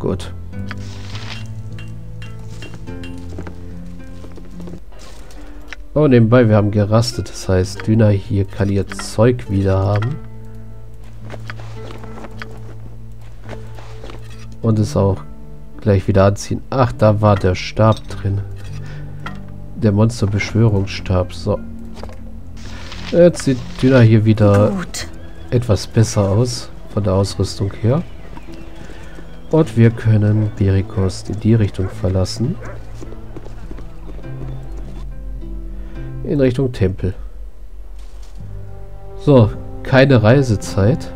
Gut. Oh, nebenbei, wir haben gerastet. Das heißt, Düna hier kann ihr Zeug wieder haben. Und es auch gleich wieder anziehen. Ach, da war der Stab drin. Der Monsterbeschwörungsstab. So. Jetzt sieht Düna hier wieder etwas besser aus. Von der Ausrüstung her. Und wir können Berikost in die Richtung verlassen. In Richtung Tempel. So, keine Reisezeit.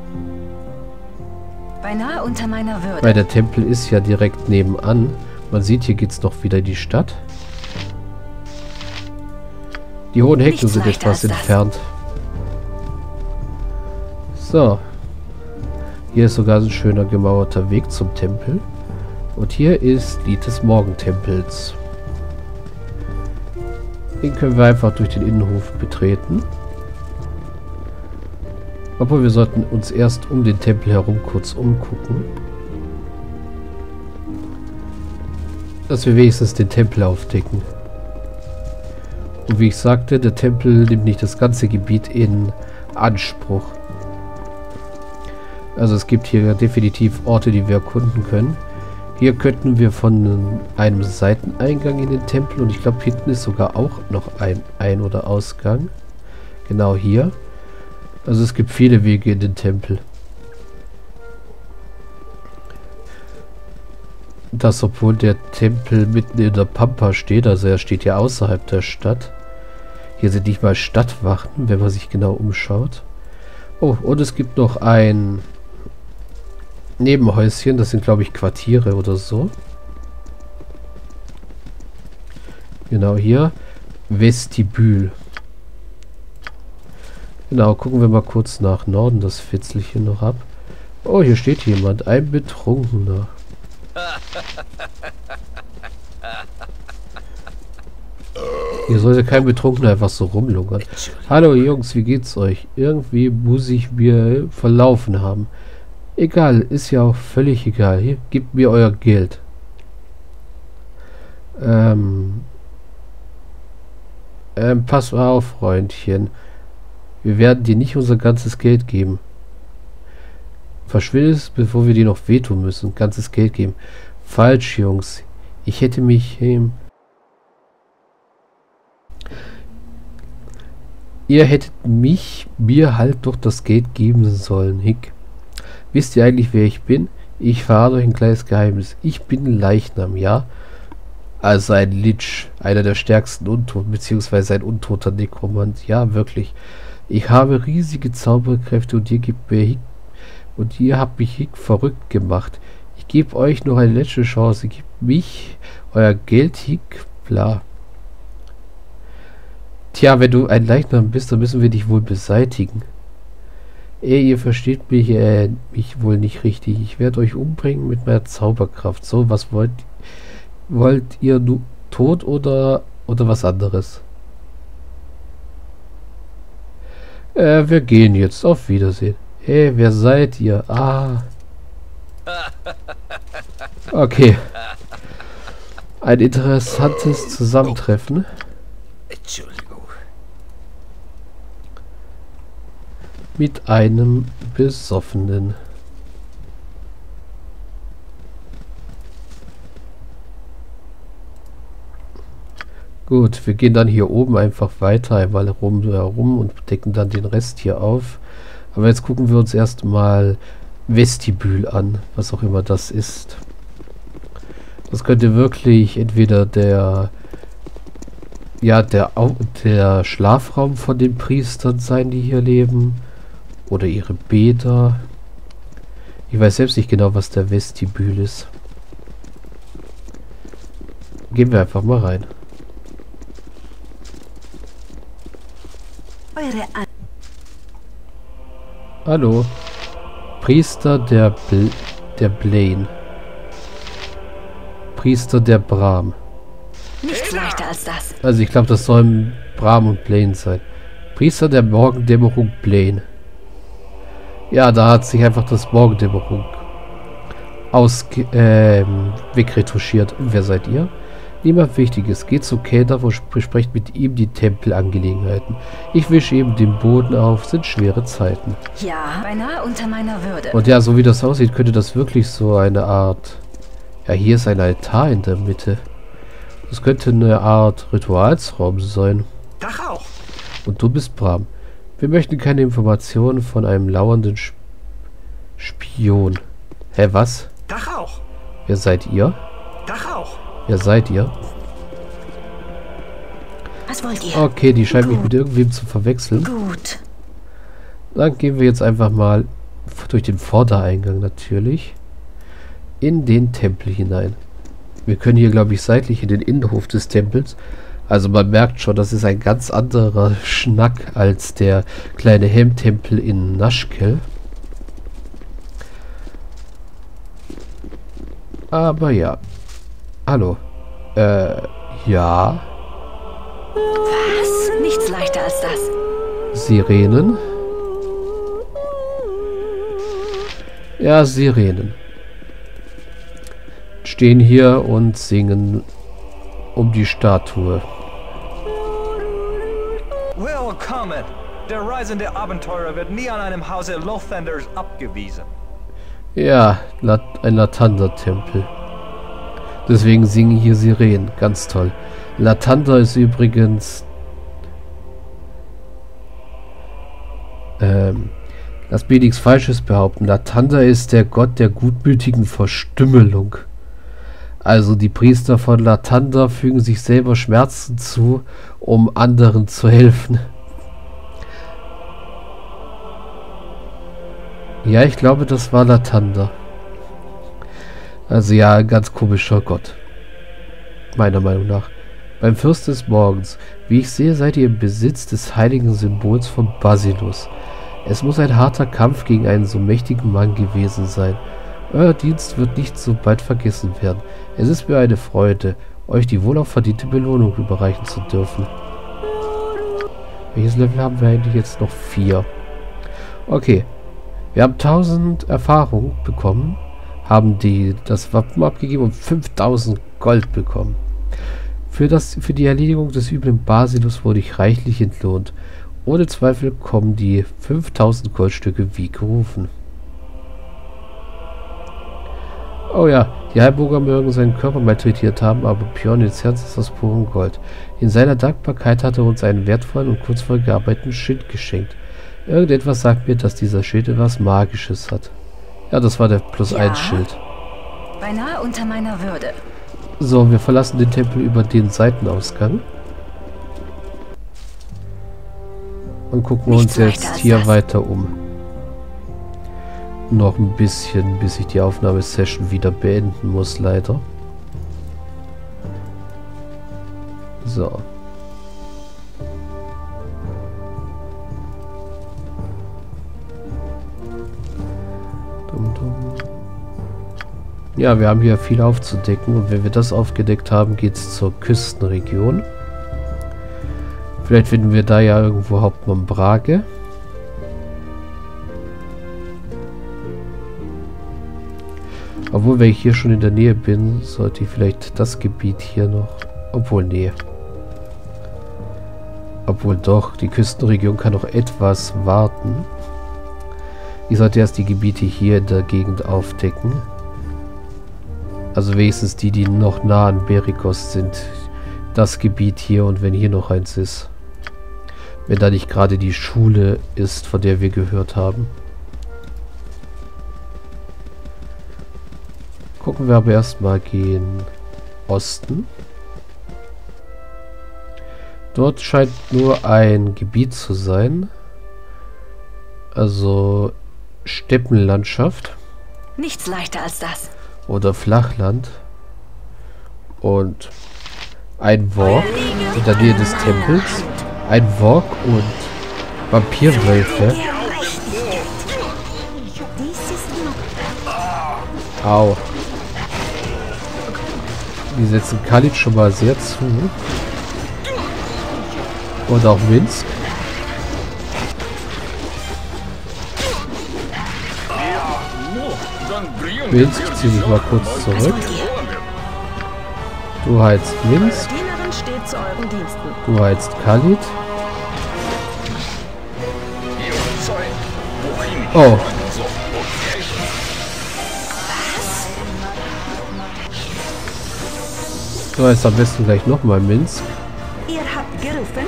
Beinahe unter meiner Würde. Weil der Tempel ist ja direkt nebenan. Man sieht, hier geht es noch wieder in die Stadt. Die hohen Hecken sind etwas entfernt. So. Hier ist sogar ein schöner gemauerter Weg zum Tempel. Und hier ist die des Morgentempels. Den können wir einfach durch den Innenhof betreten. Obwohl, wir sollten uns erst um den Tempel herum kurz umgucken. Dass wir wenigstens den Tempel aufdecken. Und wie ich sagte, der Tempel nimmt nicht das ganze Gebiet in Anspruch. Also es gibt hier definitiv Orte, die wir erkunden können. Hier könnten wir von einem Seiteneingang in den Tempel, und ich glaube, hinten ist sogar auch noch ein Ein- oder Ausgang. Genau hier. Also es gibt viele Wege in den Tempel. Das, obwohl der Tempel mitten in der Pampa steht, also er steht ja außerhalb der Stadt. Hier sind nicht mal Stadtwachen, wenn man sich genau umschaut. Oh, und es gibt noch ein Nebenhäuschen, das sind, glaube ich, Quartiere oder so. Genau hier. Vestibül. Genau, gucken wir mal kurz nach Norden das Fitzelchen noch ab. Oh, hier steht jemand. Ein Betrunkener. Hier sollte kein Betrunkener einfach so rumlungern. Hallo Jungs, wie geht's euch? Irgendwie muss ich mir verlaufen haben. Egal, ist ja auch völlig egal. Hier, gebt mir euer Geld. Pass mal auf, Freundchen. Wir werden dir nicht unser ganzes Geld geben. Verschwindest, bevor wir dir noch wehtun müssen. Ganzes Geld geben. Falsch, Jungs. Ich hätte mich... Ihr hättet mir halt doch das Geld geben sollen, Hick. Wisst ihr eigentlich, wer ich bin? Ich verrate euch ein kleines Geheimnis. Ich bin Leichnam, ja? Also ein Lich. Einer der stärksten Untoten, beziehungsweise ein untoter Nekromant. Ja, wirklich. Ich habe riesige Zauberkräfte und ihr habt mich Hick verrückt gemacht. Ich gebe euch noch eine letzte Chance. Gebt mich euer Geld, Hick, bla. Tja, wenn du ein Leichnam bist, dann müssen wir dich wohl beseitigen. Ihr versteht mich wohl nicht richtig. Ich werde euch umbringen mit meiner Zauberkraft. So, was wollt ihr tot oder was anderes? Wir gehen jetzt. Auf Wiedersehen. Hey, wer seid ihr? Ah. Okay. Ein interessantes Zusammentreffen. Entschuldigung. Mit einem Besoffenen. Gut, wir gehen dann hier oben einfach weiter, einmal herum und decken dann den Rest hier auf. Aber jetzt gucken wir uns erstmal Vestibül an, was auch immer das ist. Das könnte wirklich entweder der Schlafraum von den Priestern sein, die hier leben, oder ihre Bäder. Ich weiß selbst nicht genau, was der Vestibül ist. Gehen wir einfach mal rein. Hallo. Priester der Blaine. Priester der Bram. Nichts leichter als das. Also ich glaube, das sollen Bram und Blaine sein. Priester der Morgendämmerung Blaine. Ja, da hat sich einfach das Morgendämmerung wegretuschiert. Wer seid ihr? Niemand Wichtiges. Geht zu Kater, besprecht mit ihm die Tempelangelegenheiten. Ich wische eben den Boden auf. Sind schwere Zeiten. Ja, beinahe unter meiner Würde. Und ja, so wie das aussieht, könnte das wirklich so eine Art... Ja, hier ist ein Altar in der Mitte. Das könnte eine Art Ritualsraum sein. Tag auch. Und du bist Bram. Wir möchten keine Informationen von einem lauernden Spion. Hä, was? Tag auch. Wer seid ihr? Tag auch. Wer seid ihr? Was wollt ihr? Okay, die scheint mich mit irgendwem zu verwechseln. Gut. Dann gehen wir jetzt einfach mal durch den Vordereingang natürlich in den Tempel hinein. Wir können hier, glaube ich, seitlich in den Innenhof des Tempels. Also man merkt schon, das ist ein ganz anderer Schnack als der kleine Helmtempel in Nashkel. Aber ja. Hallo. Ja. Was? Nichts leichter als das. Sirenen. Ja, Sirenen. Stehen hier und singen um die Statue. Willkommen! Der reisende Abenteurer wird nie an einem Hause Lothanders abgewiesen. Ja, ein Lathander-Tempel. Deswegen singen hier Sirenen. Ganz toll. Lathander ist übrigens... lass mir nichts Falsches behaupten. Lathander ist der Gott der gutmütigen Verstümmelung. Also die Priester von Lathander fügen sich selber Schmerzen zu, um anderen zu helfen. Ja, ich glaube, das war Lathander. Also ja, ein ganz komischer Gott. Meiner Meinung nach. Beim Fürst des Morgens. Wie ich sehe, seid ihr im Besitz des heiligen Symbols von Basilus. Es muss ein harter Kampf gegen einen so mächtigen Mann gewesen sein. Euer Dienst wird nicht so bald vergessen werden. Es ist mir eine Freude, euch die wohl auch verdiente Belohnung überreichen zu dürfen. Welches Level haben wir eigentlich jetzt noch? 4. Okay. Wir haben 1000 Erfahrung bekommen, haben das Wappen abgegeben und 5000 Gold bekommen. Für die Erledigung des üblen Basilus wurde ich reichlich entlohnt. Ohne Zweifel kommen die 5000 Goldstücke wie gerufen. Oh ja, die Heilburger mögen seinen Körper malträtiert haben, aber Pionins Herz ist aus purem Gold. In seiner Dankbarkeit hat er uns einen wertvollen und kunstvoll gearbeiteten Schild geschenkt. Irgendetwas sagt mir, dass dieser Schild etwas Magisches hat. Ja, das war der +1-Schild. Beinahe unter meiner Würde. So, wir verlassen den Tempel über den Seitenausgang. Und gucken uns jetzt hier weiter um. Noch ein bisschen, bis ich die Aufnahmesession wieder beenden muss, leider. So. Ja, wir haben hier viel aufzudecken und wenn wir das aufgedeckt haben, geht es zur Küstenregion. Vielleicht finden wir da ja irgendwo Hauptmann Brage. Obwohl, wenn ich hier schon in der Nähe bin, sollte ich vielleicht das Gebiet hier noch... Obwohl, nee. Obwohl doch, die Küstenregion kann noch etwas warten. Ich sollte erst die Gebiete hier in der Gegend aufdecken. Also wenigstens die, die noch nah an Berikos sind. Das Gebiet hier und wenn hier noch eins ist. Wenn da nicht gerade die Schule ist, von der wir gehört haben. Gucken wir aber erstmal gegen Osten. Dort scheint nur ein Gebiet zu sein. Also Steppenlandschaft. Nichts leichter als das. Oder Flachland. Und ein Work in der Nähe des Tempels. Ein Work und Vampirwölfe. Au. Die setzen Khalid schon mal sehr zu. Und auch Minsk. Minsk, zieh dich mal kurz Was zurück. wollt ihr? Du heizt Minsk. Dienerin steht zu euren Diensten. Du heizt Khalid. Oh. Du heißt am besten gleich nochmal Minsk. Ihr habt gerufen?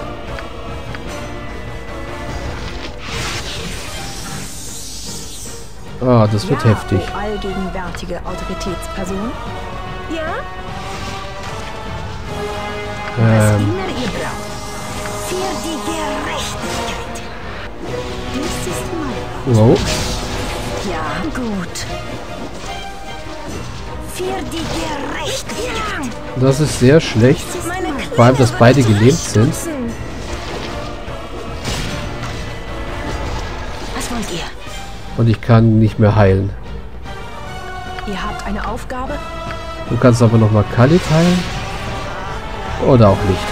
Ah, das wird heftig. O allgegenwärtige Autoritätsperson. Ja? Was immer ihr braucht. Für die Gerechtigkeit. Dies ist mein Wow. Ja, gut. Für die Gerechtigkeit. Das ist sehr schlecht. Meine Vor allem, dass beide gelähmt sind. Was wollt ihr? Und ich kann nicht mehr heilen. Ihr habt eine Aufgabe? Du kannst aber nochmal Khalid heilen. Oder auch nicht.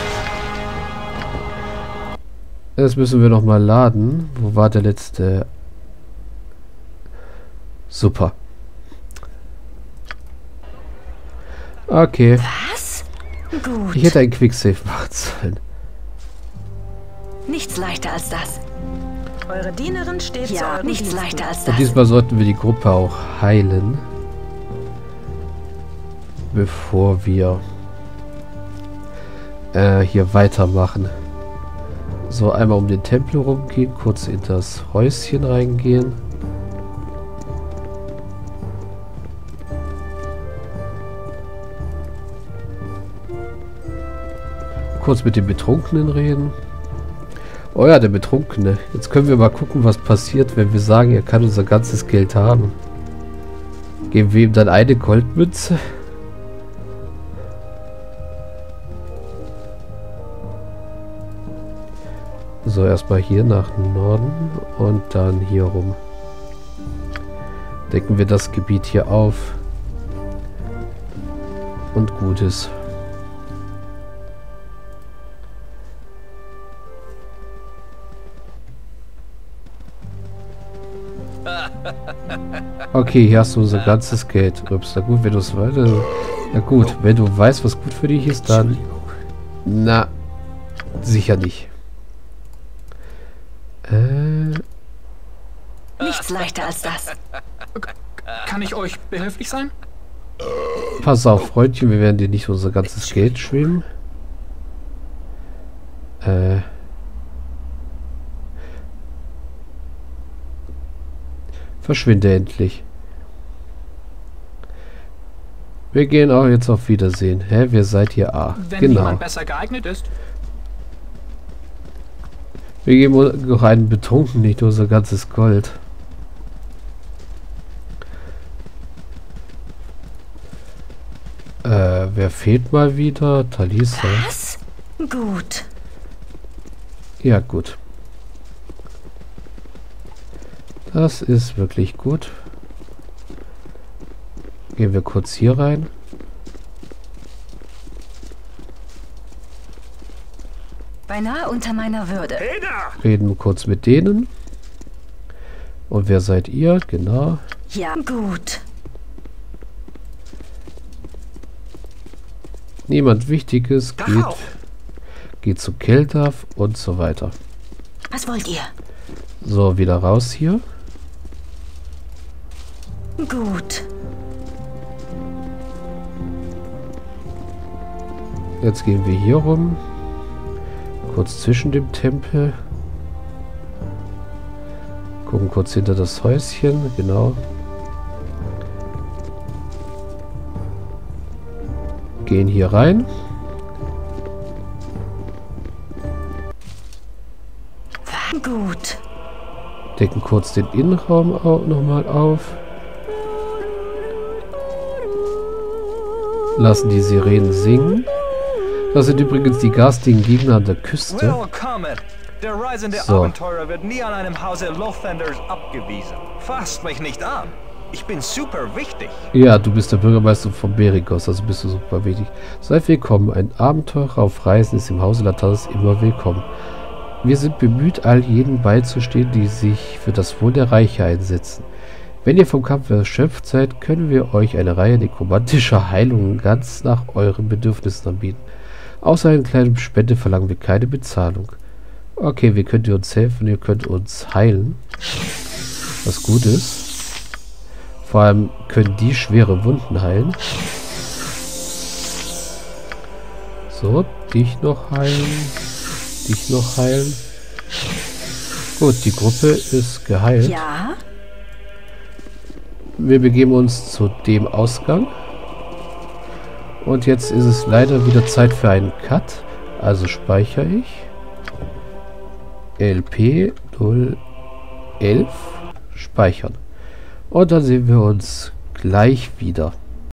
Jetzt müssen wir nochmal laden. Wo war der letzte? Super. Okay. Was? Gut. Ich hätte ein Quicksave machen sollen. Nichts leichter als das. Eure Dienerin steht zu Ja, euren nichts Diensten. leichter als Und das. diesmal sollten wir die Gruppe auch heilen. Bevor wir hier weitermachen. So, einmal um den Tempel rumgehen, kurz in das Häuschen reingehen. Kurz mit dem Betrunkenen reden. Oh ja, der Betrunkene. Jetzt können wir mal gucken, was passiert, wenn wir sagen, er kann unser ganzes Geld haben. Geben wir ihm dann eine Goldmünze? So, erstmal hier nach Norden und dann hier rum. Decken wir das Gebiet hier auf. Und gut ist. Okay, hier hast du unser ganzes Geld. Ups, na gut, wenn du es weißt. Na gut, wenn du weißt, was gut für dich ist, dann... Na, sicher nicht. Nichts leichter als das. Kann ich euch behilflich sein? Pass auf, Freundchen, wir werden dir nicht unser ganzes Geld schwimmen. Verschwinde endlich. Wir gehen auch jetzt auf Wiedersehen. Hä, wer seid ihr? Ah, Wenn genau. jemand besser geeignet ist. Wir geben noch einen Betrunken, nicht unser ganzes Gold. Wer fehlt mal wieder? Talisa. Was? Gut. Ja, gut. Das ist wirklich gut. Gehen wir kurz hier rein. Beinahe unter meiner Würde. Reden kurz mit denen. Und wer seid ihr? Genau. Ja, gut. Niemand Wichtiges. Geht zu Keltaf und so weiter. Was wollt ihr? So, wieder raus hier. Gut. Jetzt gehen wir hier rum. Kurz zwischen dem Tempel. Gucken kurz hinter das Häuschen. Genau. Gehen hier rein. Gut. Decken kurz den Innenraum auch nochmal auf. Lassen die Sirenen singen. Das sind übrigens die garstigen Gegner an der Küste. Well, Comet. Der reisende So. Abenteurer wird nie an einem Hause Lothanders abgewiesen. Fasst mich nicht an. Ich bin super wichtig. Ja, du bist der Bürgermeister von Berikos, also bist du super wichtig. Seid willkommen. Ein Abenteurer auf Reisen ist im Hause Lathalis immer willkommen. Wir sind bemüht, all jenen beizustehen, die sich für das Wohl der Reiche einsetzen. Wenn ihr vom Kampf erschöpft seid, können wir euch eine Reihe nekromantischer Heilungen ganz nach euren Bedürfnissen anbieten. Außer einer kleinen Spende verlangen wir keine Bezahlung. Okay, wie könnt ihr uns helfen? Ihr könnt uns heilen. Was gut ist. Vor allem können die schwere Wunden heilen. So, dich noch heilen. Dich noch heilen. Gut, die Gruppe ist geheilt. Ja? Wir begeben uns zu dem Ausgang. Und jetzt ist es leider wieder Zeit für einen Cut. Also speichere ich. LP 011 speichern. Und dann sehen wir uns gleich wieder.